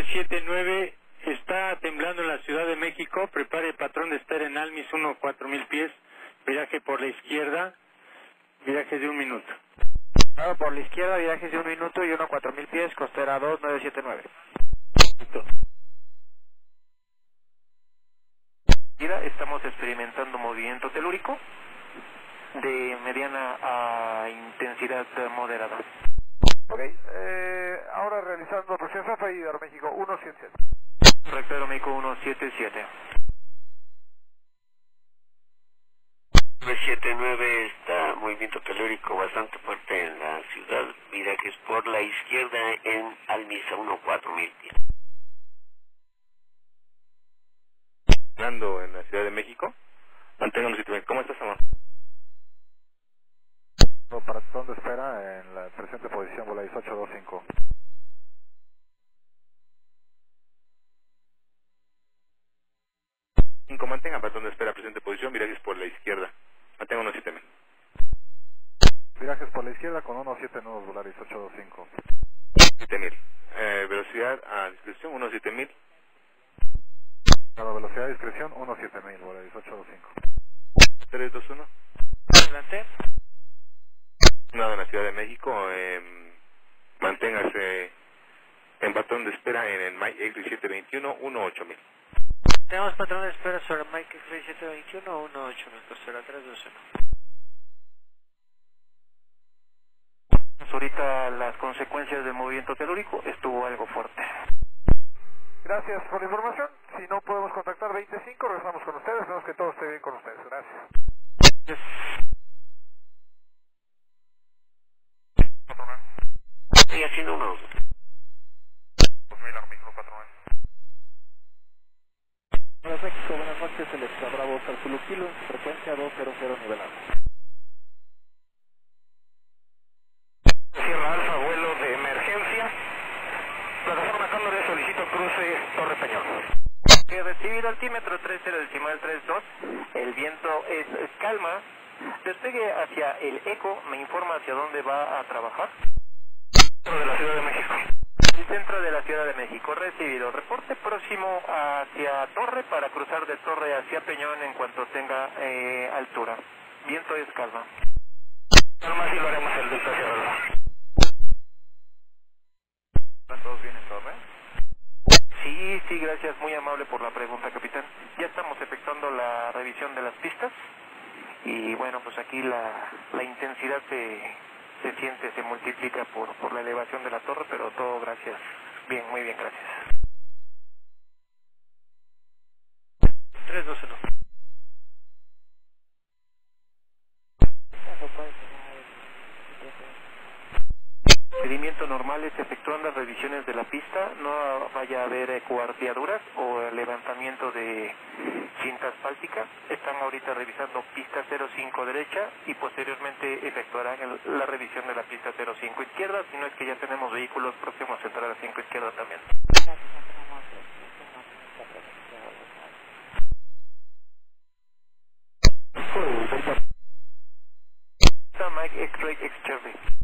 979, está temblando en la Ciudad de México. Prepare el patrón de espera en Almis 1-4000 pies. Viraje por la izquierda. Viraje de 1 minuto. Claro, por la izquierda, virajes de 1 minuto y 1-4000 pies, costera 2979. Estamos experimentando movimiento telúrico de mediana a intensidad moderada. Ok, ahora realizando presión SAFA y Aeroméxico 177. Recto Aeroméxico 177. 979 está movimiento telúrico bastante fuerte en la ciudad, virajes por la izquierda en Almisa 1-4000 pies. Fernando en la Ciudad de México, mantenga un sitio. ¿Cómo estás, amor? Para patrón de espera en la presente posición, Volaris 825. Mantenga patrón de espera, presente posición, virajes por la izquierda. Mantenga 17000. Virajes por la izquierda con 179, Volaris 825. 7000. Velocidad a discreción 17000. A la velocidad de discreción 17000, Volaris 825. 321. Adelante. Nada en la Ciudad de México, manténgase en patrón de espera en el Mike X721 18000. Tenemos patrón de espera sobre Mike X721 18000, costera 321. Ahorita las consecuencias del movimiento telúrico estuvo algo fuerte. Gracias por la información. Si no podemos contactar 25, regresamos con ustedes. Esperamos que todo esté bien con ustedes. Gracias. Yes. Estoy haciendo unos 2000 Armículo 49. Hola México, buenas noches, el extra Bravo Zulu Kilo, frecuencia 200 nivelado. Sierra Alfa, vuelo de emergencia. Plataforma Cóndor, solicito cruce Torre Peñón. Recibido altímetro 30.32, el viento es calma. Despegue hacia el eco, me informa hacia dónde va a trabajar. Centro de la Ciudad de México. El centro de la Ciudad de México, recibido. Reporte próximo hacia Torre para cruzar de Torre hacia Peñón en cuanto tenga altura. Viento es calma. Normal si lo haremos el viento hacia arriba. ¿Están todos bien en Torre? Sí, gracias, muy amable por la pregunta, capitán. Ya estamos efectuando la revisión de las pistas y bueno, pues aquí la intensidad se siente, se multiplica por la elevación de la torre, pero todo gracias. Bien, muy bien, gracias. 321. Seguimiento normales efectuando las revisiones de la pista, no vaya a haber cuarteaduras o levantamiento de cinta asfáltica. Están ahorita revisando pista 05 derecha y posteriormente efectuarán la revisión de la pista 05 izquierda, si no es que ya tenemos vehículos próximos a entrar a 5 izquierda también. Mike X-Ray X-Cherry.